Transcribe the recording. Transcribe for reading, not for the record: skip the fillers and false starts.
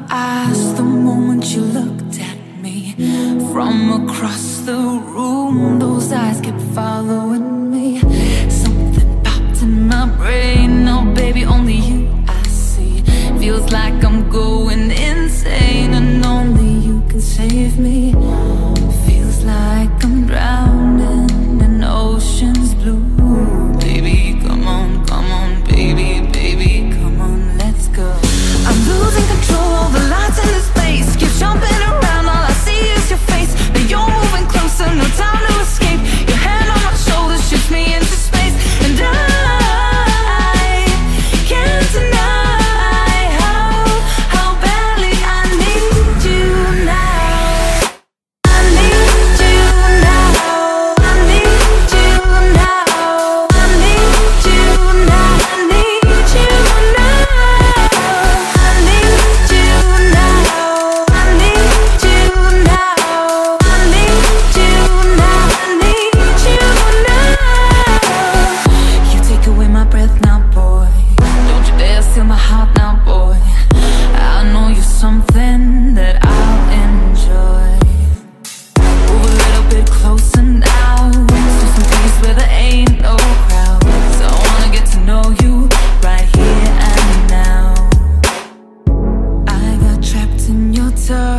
eyes the moment you looked at me. From across the room, those eyes kept following me. Something popped in my brain. Now baby, only you I see. Feels like I'm going insane, and only you can save me. Feels like I'm drowning in ocean's blue. Baby, come on, baby, baby, come on, let's go. I'm losing control, all the lights in this place keep jumping around, all I see is your face. But you're moving closer, no time to escape. Your hand on my shoulder shoots me into space, and I can't deny how badly I need you now. I need you now. I need you now. I need you now. I need you now. I need you now. I need you now. I need you now. I need you now. You take away my breath now, boy. Don't you dare steal my heart now, boy. I know you're something that I'll enjoy. Move a little bit closer now, to some place where there ain't no crowds. I wanna get to know you right here and now. I got trapped in your touch.